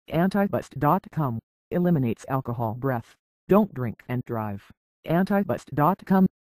Antibust.com eliminates alcohol breath. Don't drink and drive. Antibust.com